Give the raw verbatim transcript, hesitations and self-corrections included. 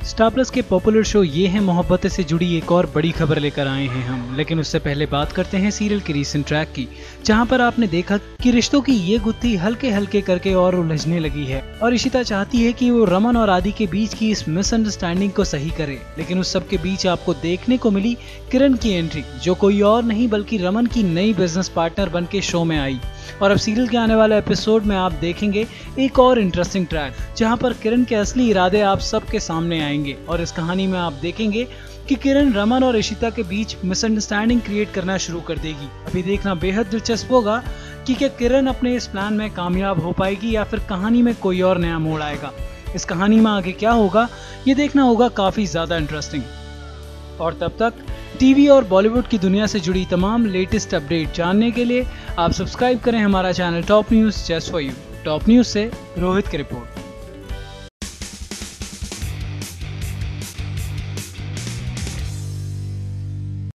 Star Plus के popular show ये है मोहब्बतें से जुड़ी एक और बड़ी खबर लेकर आए हैं हम। लेकिन उससे पहले बात करते हैं सीरियल के रीसेंट ट्रैक की, जहां पर आपने देखा कि रिश्तों की ये गुत्थी हल्के हल्के करके और उलझने लगी है और इशिता चाहती है कि वो रमन और आदि के बीच की इस मिसअंडरस्टैंडिंग को सही करे। लेकिन उस सब के बीच आपको देखने को मिली किरण की एंट्री, जो कोई और नहीं बल्कि रमन की नई बिजनेस पार्टनर बन के शो में आई। और अब सीरियल के आने वाले एपिसोड में आप देखेंगे एक और इंटरेस्टिंग ट्रैक, जहां पर किरण के असली इरादे आप सबके सामने आएंगे। और इस कहानी में आप देखेंगे कि किरण रमन और इशिता के बीच मिसअंडरस्टैंडिंग क्रिएट करना शुरू कर देगी। अभी देखना बेहद दिलचस्प होगा कि क्या किरण अपने इस प्लान में कामयाब हो पाएगी या फिर कहानी में कोई और नया मोड़ आएगा। इस कहानी में आगे क्या होगा ये देखना होगा काफी ज्यादा इंटरेस्टिंग। और तब तक टीवी और बॉलीवुड की दुनिया से जुड़ी तमाम लेटेस्ट अपडेट जानने के लिए आप सब्सक्राइब करें हमारा channel top news just for you. Top news से रोहित की रिपोर्ट।